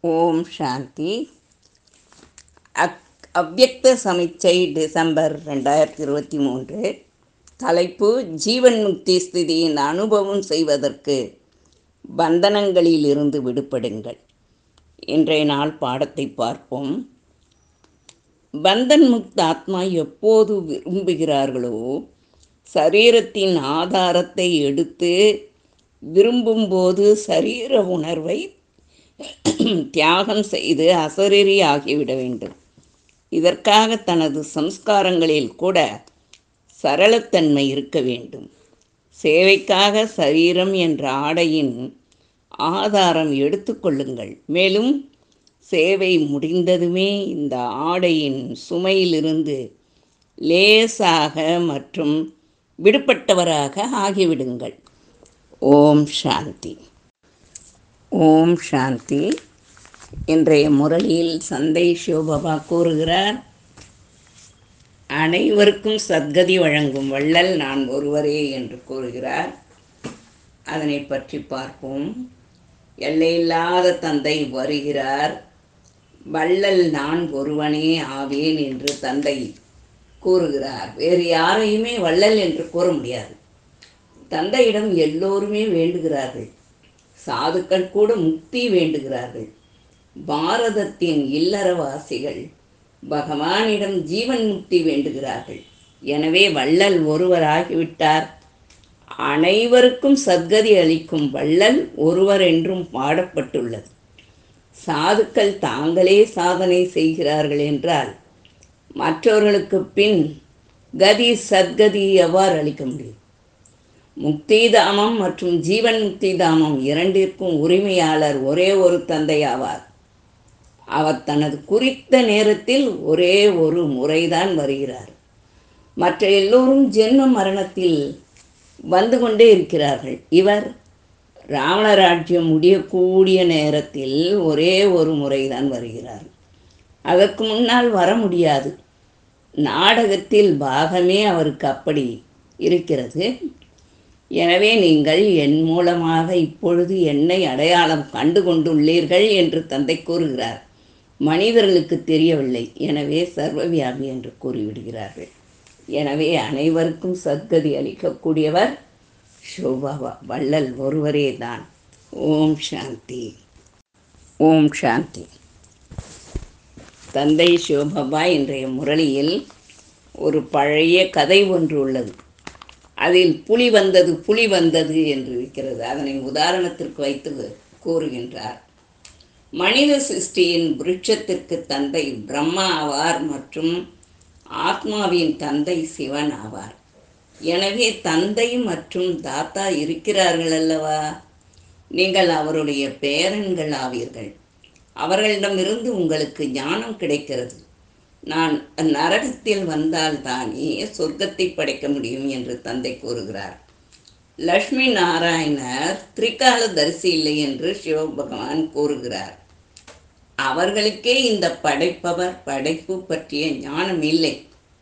ஓம் சாந்தி. அவ்யக்த சமிச்சை டிசம்பர் 2023. தலைப்பு: ஜீவன் முக்தி ஸ்திதியின் அனுபவம் செய்வதற்கு பந்தனங்களிலிருந்து விடுபடுங்கள். இன்றைய நாள் பாடத்தை பார்ப்போம். பந்தன் முக்த ஆத்மா எப்போது விரும்புகிறார்களோ சரீரத்தின் ஆதாரத்தை எடுத்து விரும்பும்போது சரீர உணர்வை தியாகம் செய்து அசரீரி ஆகிவிட வேண்டும். இதற்காக தனது சம்ஸ்காரங்களில் கூட சரளத்தன்மை இருக்க வேண்டும். சேவைக்காக சரீரம் என்ற ஆடையின் ஆதாரம் எடுத்துக்கொள்ளுங்கள். மேலும் சேவை முடிந்ததுமே இந்த ஆடையின் சுமையிலிருந்து லேசாக மற்றும் விடுபட்டவராக ஆகிவிடுங்கள். ஓம் சாந்தி. ஓம் சாந்தி. இன்றைய முரளியில் சந்தை சிவபாபா கூறுகிறார், அனைவருக்கும் சத்கதி வழங்கும் வள்ளல் நான் ஒருவரே என்று கூறுகிறார். அதனை பற்றி பார்ப்போம். எல்லையில்லாத தந்தை வருகிறார். வள்ளல் நான் ஒருவனே ஆவேன் என்று தந்தை கூறுகிறார். வேறு யாரையுமே வள்ளல் என்று கூற முடியாது. தந்தையிடம் எல்லோருமே வேண்டுகிறார்கள். சாதுக்கள் கூட முக்தி வேண்டுகிறார்கள். பாரதத்தின் இல்லறவாசிகள் பகவானிடம் ஜீவன் முக்தி வேண்டுகிறார்கள். எனவே வள்ளல் ஒருவராகிவிட்டார். அனைவருக்கும் சத்கதி அளிக்கும் வள்ளல் ஒருவர் என்றும் பாடப்பட்டுள்ளது. சாதுக்கள் தாங்களே சாதனை செய்கிறார்கள் என்றால் மற்றவர்களுக்கு பின் கதி சத்கதி எவ்வாறு அளிக்க முடியும்? முக்தி தாமம் மற்றும் ஜீவன் முக்தி தாமம் இரண்டிற்கும் உரிமையாளர் ஒரே ஒரு தந்தை ஆவார். அவர் தனது குறித்த நேரத்தில் ஒரே ஒரு முறைதான் வருகிறார். மற்ற எல்லோரும் ஜென்ம மரணத்தில் வந்து கொண்டே இருக்கிறார்கள். இவர் ராவணராஜ்யம் முடியக்கூடிய நேரத்தில் ஒரே ஒரு முறைதான் வருகிறார். அதற்கு முன்னால் வர முடியாது. நாடகத்தில் பாகமே அவருக்கு அப்படி இருக்கிறது. எனவே நீங்கள் என் மூலமாக இப்பொழுது என்னை அடையாளம் கண்டு கொண்டுள்ளீர்கள் என்று தந்தை கூறுகிறார். மனிதர்களுக்கு தெரியவில்லை, எனவே சர்வவியாபி என்று கூறிவிடுகிறார்கள். எனவே அனைவருக்கும் சத்கதி அளிக்கக்கூடியவர் சிவபாபா வள்ளல் ஒருவரே தான். ஓம் சாந்தி. ஓம் சாந்தி. தந்தை சிவபாபா இன்றைய முரளியில் ஒரு பழைய கதை ஒன்று உள்ளது. அதில் புலி வந்தது என்று இருக்கிறது. அதனை உதாரணத்திற்கு வைத்து கூறுகின்றார். மனித சிருஷ்டியின் விருட்சத்திற்கு தந்தை பிரம்மா ஆவார் மற்றும் ஆத்மாவின் தந்தை சிவன் ஆவார். எனவே தந்தை மற்றும் தாத்தா இருக்கிறார்கள் அல்லவா? நீங்கள் அவருடைய பேரன்கள் ஆவீர்கள். அவர்களிடமிருந்து உங்களுக்கு ஞானம் கிடைக்கிறது. நான் நரகத்தில் வந்தால் தானே சொர்க்கத்தை படைக்க முடியும் என்று தந்தை கூறுகிறார். லக்ஷ்மி நாராயணர் திரிகால தரிசி இல்லை என்று சிவபகவான் கூறுகிறார். அவர்களுக்கே இந்த படைப்பு பற்றிய ஞானம் இல்லை.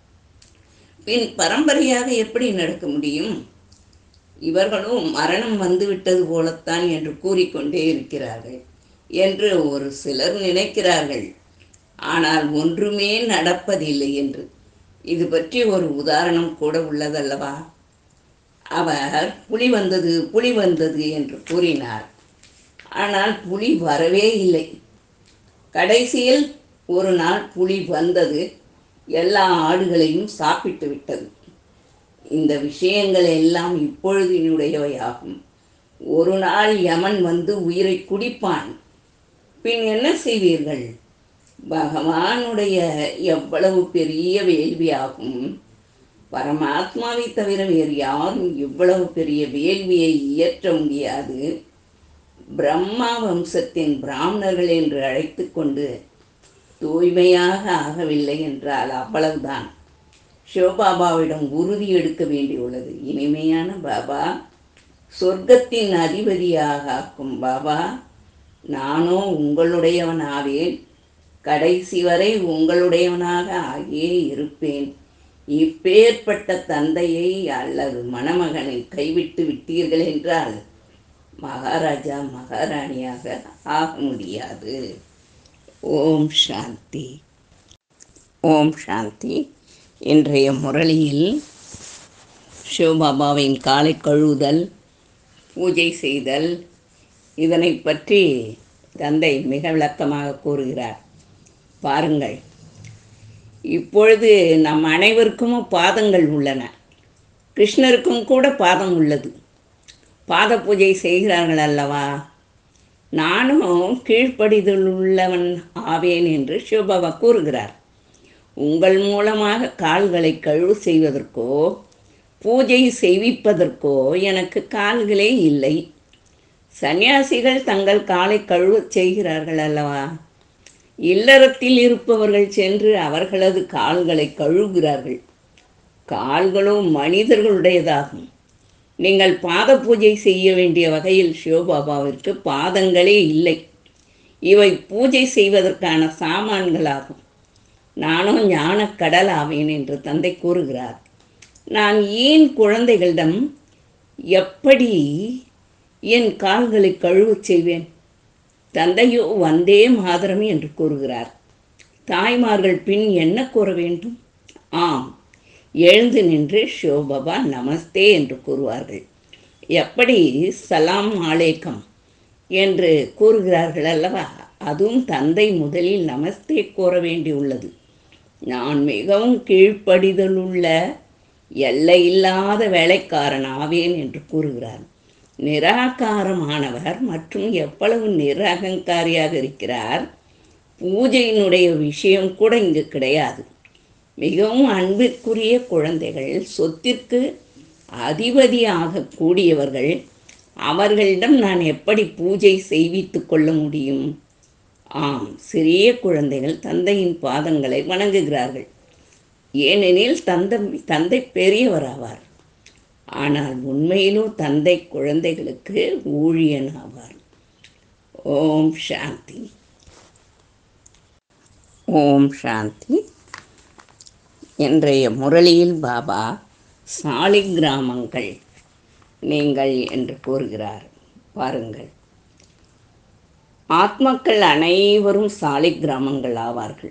பின் பரம்பரையாக எப்படி நடக்க முடியும்? இவர்களும் மரணம் வந்துவிட்டது போலத்தான் என்று கூறிக்கொண்டே இருக்கிறார்கள் என்று ஒரு சிலர் நினைக்கிறார்கள். ஆனால் ஒன்றுமே நடப்பதில்லை என்று. இது பற்றி ஒரு உதாரணம் கூட உள்ளதல்லவா? அவர் புலி வந்தது என்று கூறினார். ஆனால் புலி வரவே இல்லை. கடைசியில் ஒரு நாள் புலி வந்தது, எல்லா ஆடுகளையும் சாப்பிட்டு விட்டது. இந்த விஷயங்கள் எல்லாம் இப்பொழுதினுடையவையாகும். ஒரு நாள் யமன் வந்து உயிரை குடிப்பான். பின் என்ன செய்வீர்கள்? பகவானுடைய எவ்வளவு பெரிய வேள்வியாகும். பரமாத்மாவை தவிர வேறு யாரும் இவ்வளவு பெரிய வேள்வியை இயற்ற முடியாது. பிரம்மா வம்சத்தின் பிராமணர்கள் என்று அழைத்து கொண்டு தூய்மையாக ஆகவில்லை என்றால் அவ்வளவுதான். சிவபாபாவிடம் உறுதி எடுக்க வேண்டியுள்ளது. இனிமையான பாபா, சொர்க்கத்தின் அதிபதியாக ஆக்கும் பாபா, நானோ உங்களுடையவனாவேன். கடைசி வரை உங்களுடையவனாக ஆகியே இருப்பேன். இப்பேற்பட்ட தந்தையை அல்லது மணமகனை கைவிட்டு விட்டீர்கள் என்றால் மகாராஜா மகாராணியாக ஆக முடியாது. ஓம் சாந்தி. ஓம் சாந்தி. இன்றைய முரளியில் சிவபாபாவின் காலை கழுவுதல், பூஜை செய்தல், இதனை பற்றி தந்தை மிக விளக்கமாக கூறுகிறார். பாருங்கள், இப்பொழுது நம் அனைவருக்கும் பாதங்கள் உள்ளன. கிருஷ்ணருக்கும் கூட பாதம் உள்ளது. பாத பூஜை செய்கிறார்கள் அல்லவா? நானும் கீழ்ப்படிதல் உள்ளவன் ஆவேன் என்று சிவபாபா கூறுகிறார். உங்கள் மூலமாக கால்களை கழுவு செய்வதற்கோ பூஜை செய்விப்பதற்கோ எனக்கு கால்களே இல்லை. சந்நியாசிகள் தங்கள் காலை கழுவச் செய்கிறார்கள் அல்லவா? இல்லறத்தில் இருப்பவர்கள் சென்று அவர்களது கால்களை கழுவுகிறார்கள். கால்களும் மனிதர்களுடையதாகும். நீங்கள் பாத பூஜை செய்ய வேண்டிய வகையில் சிவபாபாவிற்கு பாதங்களே இல்லை. இவை பூஜை செய்வதற்கான சாமான்களாகும். நானும் ஞானக்கடல் ஆவேன் என்று தந்தை கூறுகிறார். நான் ஏன் குழந்தைகளிடம் எப்படி என் கால்களை கழுவச் செய்வேன்? தந்தையோ வந்தே மாதரம் என்று கூறுகிறார். தாய்மார்கள் பின் என்ன கூற வேண்டும்? ஆம், எழுந்து நின்று சிவபாபா நமஸ்தே என்று கூறுவார்கள். எப்படி சலாம் அலைக்கம் என்று கூறுகிறார்கள் அல்லவா? அதுவும் தந்தை முதலில் நமஸ்தே கூற வேண்டியுள்ளது. நான் மிகவும் கீழ்ப்படிதலுள்ள எல்லையில்லாத வேலைக்காரன் ஆவேன் என்று கூறுகிறார். நிராகாரமானவர் மற்றும் எவ்வளவு நிரகங்காரியாக இருக்கிறார். பூஜையினுடைய விஷயம் கூட இங்கு கிடையாது. மிகவும் அன்பிற்குரிய குழந்தைகள், சொத்திற்கு அதிபதியாக கூடியவர்கள், அவர்களிடம் நான் எப்படி பூஜை செய்வித்து கொள்ள முடியும்? ஆம், சிறிய குழந்தைகள் தந்தையின் பாதங்களை வணங்குகிறார்கள். ஏனெனில் தந்தை பெரியவராவார். ஆனால் உண்மையிலும் தந்தை குழந்தைகளுக்கு ஊழியன் ஆவார். ஓம் சாந்தி. ஓம் சாந்தி. இன்றைய முரளியில் பாபா சாலி கிராமங்கள் நீங்கள் என்று கூறுகிறார். பாருங்கள், ஆத்மாக்கள் அனைவரும் சாலி கிராமங்கள் ஆவார்கள்.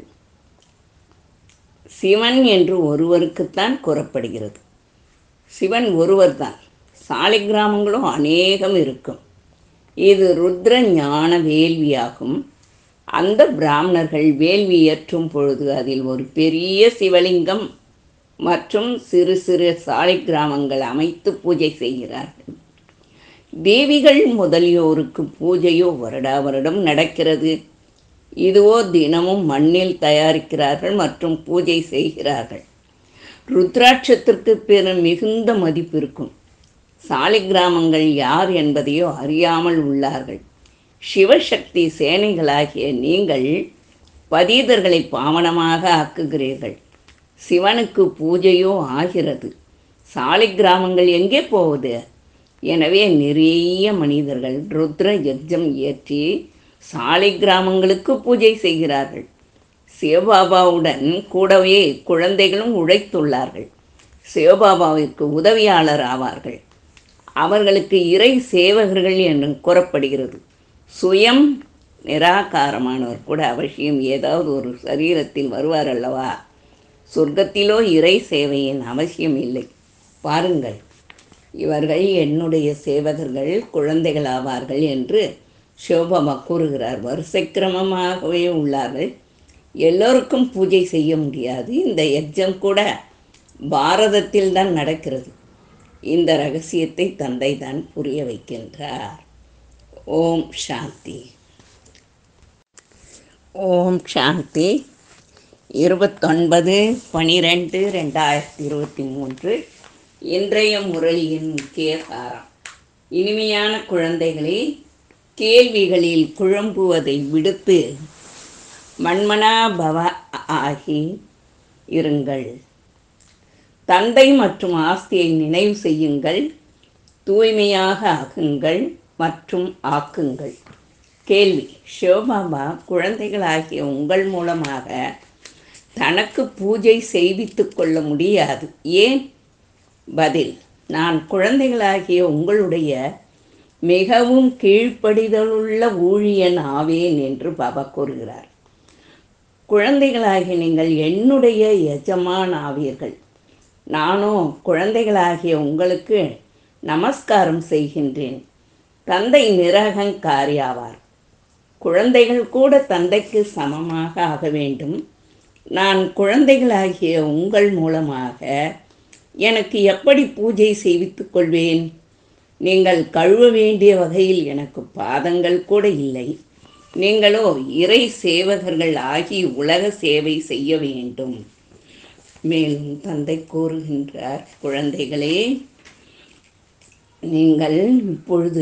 சிவன் என்று ஒருவருக்குத்தான் கூறப்படுகிறது. சிவன் ஒருவர்தான். சாலி கிராமங்களும் அநேகம் இருக்கும். இது ருத்ர ஞான வேள்வியாகும். அந்த பிராமணர்கள் வேள்வி ஏற்றும் பொழுது அதில் ஒரு பெரிய சிவலிங்கம் மற்றும் சிறு சிறு சாலை கிராமங்கள் அமைத்து பூஜை செய்கிறார்கள். தேவிகள் முதலியோருக்கு பூஜையோ வருடா வருடம் நடக்கிறது. இதுவோ தினமும் மண்ணில் தயாரிக்கிறார்கள் மற்றும் பூஜை செய்கிறார்கள். ருத்ராட்சத்திற்கு பெரும் மிகுந்த மதிப்பு இருக்கும். சாலி கிராமங்கள் யார் என்பதையோ அறியாமல் உள்ளார்கள். சிவசக்தி சேனைகளாகிய நீங்கள் பதீதர்களை பாவனமாக ஆக்குகிறீர்கள். சிவனுக்கு பூஜையோ ஆகிறது. சாலி கிராமங்கள் எங்கே போவது? எனவே நிறைய மனிதர்கள் ருத்ர யஜ்ஜம் ஏற்றி சாலி கிராமங்களுக்கு பூஜை செய்கிறார்கள். சிவபாபாவுடன் கூடவே குழந்தைகளும் உழைத்துள்ளார்கள். சிவபாபாவிற்கு உதவியாளர் ஆவார்கள். அவர்களுக்கு இறை சேவகர்கள் என்று கூறப்படுகிறது. சுயம் நிராகாரமானவர் கூட அவசியம் ஏதாவது ஒரு சரீரத்தில் வருவார் அல்லவா? சொர்க்கத்திலோ இறை சேவையின் அவசியம் இல்லை. பாருங்கள், இவர்கள் என்னுடைய சேவகர்கள், குழந்தைகள் ஆவார்கள் என்று சிவபாபா கூறுகிறார். வரிசைக்கிரமமாகவே உள்ளார்கள். எல்லோருக்கும் பூஜை செய்ய முடியாது. இந்த யஜ்ஜம் கூட பாரதத்தில் தான் நடக்கிறது. இந்த ரகசியத்தை தந்தை தான் புரிய வைக்கின்றார். ஓம் சாந்தி. ஓம் சாந்தி. 29/12/2023 இன்றைய முரளியின் முக்கிய சாரம். இனிமையான குழந்தைகளே, கேள்விகளில் குழம்புவதை விடுத்து மன்மனா பவ ஆகி இருங்கள். தந்தை மற்றும் ஆஸ்தியை நினைவு செய்யுங்கள். தூய்மையாக ஆகுங்கள் மற்றும் ஆக்குங்கள். கேள்வி: சிவபாபா குழந்தைகளாகிய உங்கள் மூலமாக தனக்கு பூஜை செய்வித்து கொள்ள முடியாது, ஏன்? பதில்: நான் குழந்தைகளாகிய உங்களுடைய மிகவும் கீழ்ப்படிதலுள்ள ஊழியன் ஆவேன் என்று பாபா கூறுகிறார். குழந்தைகளாகிய நீங்கள் என்னுடைய எஜமான் ஆவீர்கள். நானோ குழந்தைகளாகிய உங்களுக்கு நமஸ்காரம் செய்கின்றேன். தந்தை நிரகங்காரி ஆவார். குழந்தைகள் கூட தந்தைக்கு சமமாக ஆக வேண்டும். நான் குழந்தைகளாகிய உங்கள் மூலமாக எனக்கு எப்படி பூஜை செய்வித்துக் கொள்வேன்? நீங்கள் கழுவ வேண்டிய வகையில் எனக்கு பாதங்கள் கூட இல்லை. நீங்களோ இறை சேவகர்கள் ஆகி உலக சேவை செய்ய வேண்டும். மேலும் தந்தை கூறுகின்றார், குழந்தைகளே, நீங்கள் இப்பொழுது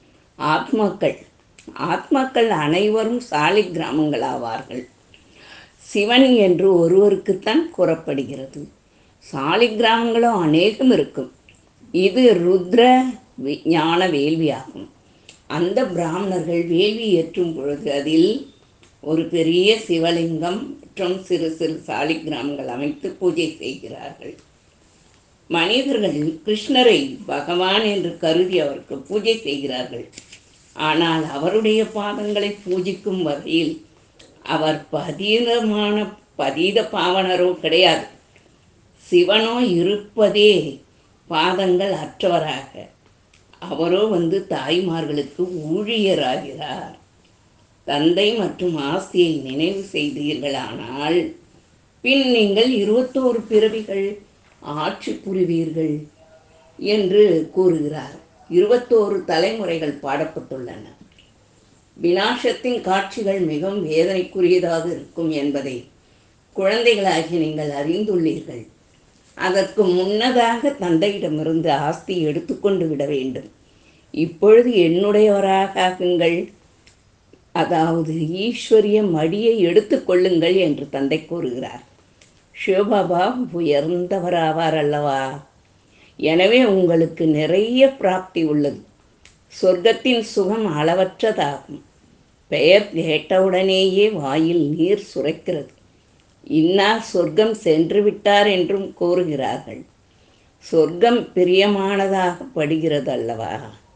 ஆத்மாக்கள் அனைவரும் சாலி கிராமங்கள் ஆவார்கள். சிவன் என்று ஒருவருக்குத்தான் கூறப்படுகிறது. சாலி கிராமங்களும் அநேகம் இருக்கும். இது ருத்ர ஞான வேள்வியாகும். அந்த பிராமணர்கள் வேள்வி ஏற்றும் பொழுது அதில் ஒரு பெரிய சிவலிங்கம் மற்றும் சிறு சிறு சாலி கிராமங்கள் அமைத்து பூஜை செய்கிறார்கள். மனிதர்கள் கிருஷ்ணரை பகவான் என்று கருதி அவருக்கு பூஜை செய்கிறார்கள். ஆனால் அவருடைய பாதங்களை பூஜிக்கும் வகையில் அவர் பதீத பாவனரோ கிடையாது. சிவனோ இருப்பதே பாதங்கள் அற்றவராக. அவரோ தாய்மார்களுக்கு ஊழியராகிறார். தந்தை மற்றும் ஆஸ்தியை நினைவு செய்தீர்களானால் பின் நீங்கள் 21 பிறவிகள் ஆட்சி புரிவீர்கள் என்று கூறுகிறார். 21 தலைமுறைகள் பாடப்பட்டுள்ளன. விநாசத்தின் காட்சிகள் மிகவும் வேதனைக்குரியதாக இருக்கும் என்பதை குழந்தைகளாகி நீங்கள் அறிந்துள்ளீர்கள். அதற்கு முன்னதாக தந்தையிடமிருந்து ஆஸ்தி எடுத்துக்கொண்டு விட வேண்டும். இப்பொழுது என்னுடையவராக ஆகுங்கள், அதாவது ஈஸ்வரிய மடியை எடுத்துக்கொள்ளுங்கள் என்று தந்தை கூறுகிறார். சிவபாபா உயர்ந்தவராவார் அல்லவா? எனவே உங்களுக்கு நிறைய பிராப்தி உள்ளது. சொர்க்கத்தின் சுகம் அளவற்றதாகும். பெயர் கேட்டவுடனேயே வாயில் நீர் சுரைக்கிறது. இன்னார் சொர்க்கம் சென்று விட்டார் என்றும் கூறுகிறார்கள். சொர்க்கம் பிரியமானதாக படுகிறது அல்லவா?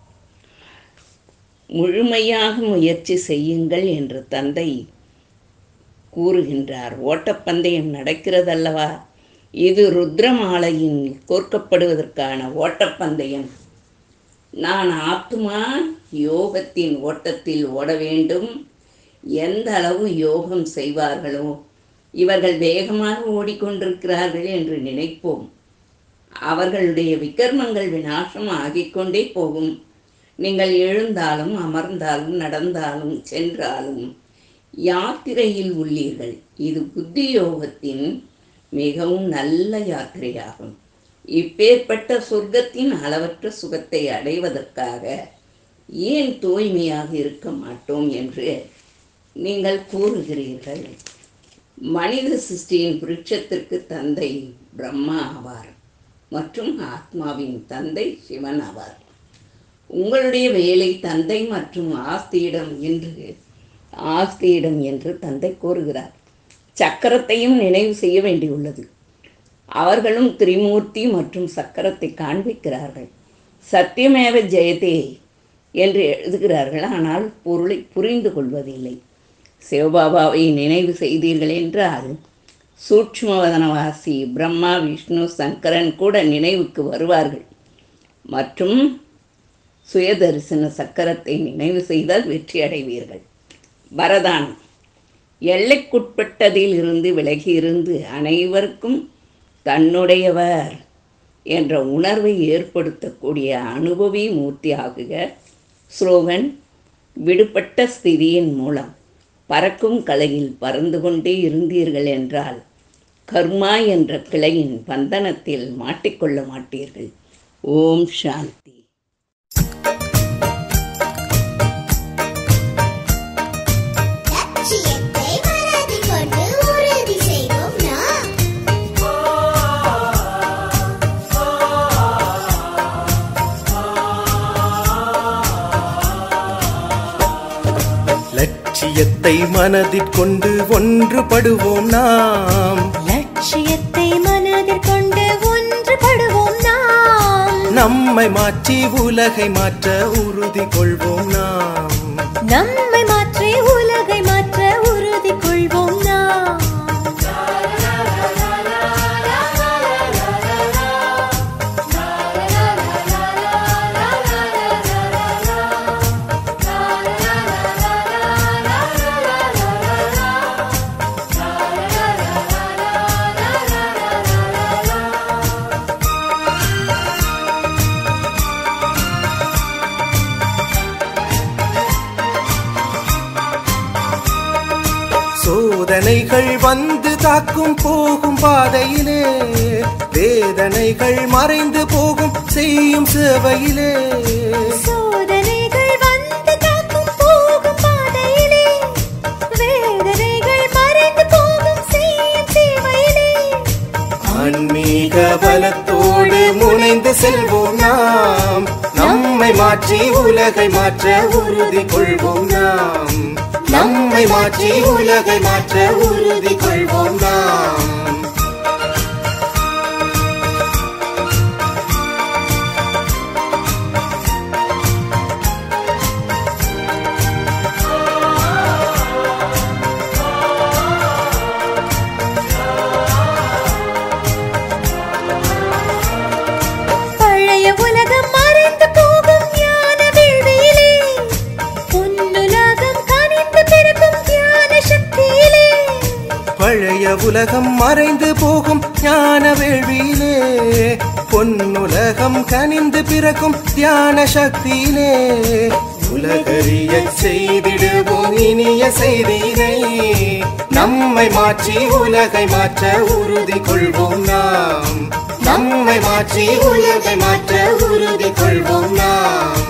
முழுமையாக முயற்சி செய்யுங்கள் என்று தந்தை கூறுகின்றார். ஓட்டப்பந்தயம் நடக்கிறதல்லவா? இது ருத்ரமாலையின் கோர்க்கப்படுவதற்கான ஓட்டப்பந்தயம். நான் ஆத்மா யோகத்தின் ஓட்டத்தில் ஓட வேண்டும். எந்த அளவு யோகம் செய்வார்களோ இவர்கள் வேகமாக ஓடிக்கொண்டிருக்கிறார்கள் என்று நினைப்போம். அவர்களுடைய விகர்மங்கள் விநாசம் ஆகிக்கொண்டே போகும். நீங்கள் எழுந்தாலும் அமர்ந்தாலும் நடந்தாலும் சென்றாலும் யாத்திரையில் உள்ளீர்கள். இது புத்தி யோகத்தின் மிகவும் நல்ல யாத்திரையாகும். இப்பேற்பட்ட சொர்க்கத்தின் அளவற்ற சுகத்தை அடைவதற்காக ஏன் தூய்மையாக இருக்க மாட்டோம் என்று நீங்கள் கூறுகிறீர்கள். மனித சிருஷ்டியின் விருட்சத்திற்கு தந்தை பிரம்மா ஆவார் மற்றும் ஆத்மாவின் தந்தை சிவன் ஆவார். உங்களுடைய வேலை தந்தை மற்றும் ஆஸ்தியிடம் என்று தந்தை கூறுகிறார். சக்கரத்தையும் நினைவு செய்ய வேண்டியுள்ளது. அவர்களும் திரிமூர்த்தி மற்றும் சக்கரத்தை காண்பிக்கிறார்கள். சத்தியமேவ ஜெயதே என்று எழுதுகிறார்கள், ஆனால் பொருளை புரிந்து கொள்வதில்லை. சிவபாபாவை நினைவு செய்தீர்கள் என்றால் சூட்சுமவதனவாசி பிரம்மா, விஷ்ணு, சங்கரன் கூட நினைவுக்கு வருவார்கள். மற்றும் சுயதரிசன சக்கரத்தை நினைவு செய்தால் வெற்றி அடைவீர்கள். வரதானம்: எல்லைக்குட்பட்டதில் இருந்து விலகி இருந்து அனைவருக்கும் தன்னுடையவர் என்ற உணர்வை ஏற்படுத்தக்கூடிய அனுபவி மூர்த்தி ஆகுக. ஸ்லோகன்: விடுபட்ட ஸ்திதியின் மூலம் பறக்கும் கலையில் பறந்து கொண்டே இருந்தீர்கள் என்றால் கர்மா என்ற கிளையின் பந்தனத்தில் மாட்டிக்கொள்ள மாட்டீர்கள். ஓம் சாந்தி. லட்சியத்தை மனதிற்கொண்டு ஒன்றுபடுவோம் நாம். லட்சியத்தை மனதிற்கொண்டு ஒன்றுபடுவோம் நாம். நம்மை மாற்றி உலகை மாற்ற உறுதி கொள்வோம் நாம். நம்மை மாற்றி உலகை மாற்ற உறுதி கொள்வோம் நாம். சோதனைகள் வந்து தாக்கும் போகும் பாதையிலே, வேதனைகள் மறைந்து போகும் செய்யும் சேவையிலே. சோதனைகள் வந்து தாக்கும் போகும் பாதையிலே, வேதனைகள் மறைந்து போகும் செய்யும் சேவையிலே. ஆன்மீக பலத்தோடு முனைந்து செல்வோம் நாம். நம்மை மாற்றி உலகை மாற்ற உறுதி கொள்வோம் நாம். நம்மை மாற்றி உலகை மாற்ற உறுதி கொள்வோம் நாம். பழைய உலகம் மறைந்து போகும் ஞான வேள்வியிலே, பொன்னுலகம் கனிந்து பிறக்கும் ஞான சக்தியிலே. பழைய உலகம் மறைந்து போகும் ஞான வேள்வியிலே, பொன்னுலகம் கனிந்து பிறக்கும் தியான சக்தியிலே. உலகறியச் செய்திடுவோம் இனிய செய்தினை. நம்மை மாற்றி உலகை மாற்ற உறுதி கொள்வோம் நாம். நம்மை மாற்றி உலகை மாற்ற உறுதி கொள்வோம் நாம்.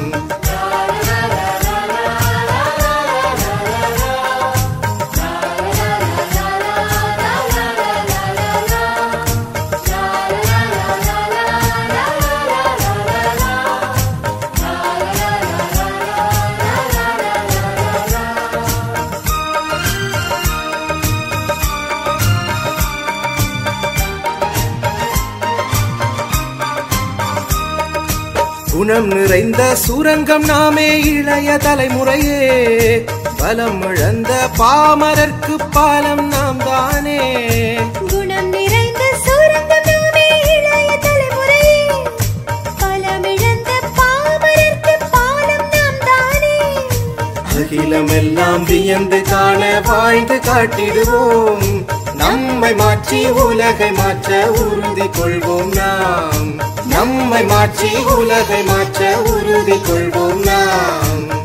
குணம் நிறைந்த சுரங்கம் நாமே இளைய தலைமுறையே, பலம் இழந்த பாமரர்க்கு பாலம் நாம் தானே. குணம் நிறைந்த சுரங்கம் நாமே இளைய தலைமுறையே, பலம் இழந்த பாமரர்க்கு பாலம் நாம் தானே. அகிலமெல்லாம் வியந்து காண வாழ்ந்து காட்டிடுவோம். நம்மை மாற்றி உலகை மாற்ற உறுதி கொள்வோம் நாம். நம்மை மாற்றி உலகை மாற்ற உறுதி கொள்வோம் நாம்.